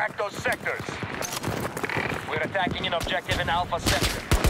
attack those sectors. We're attacking an objective in Alpha Sector.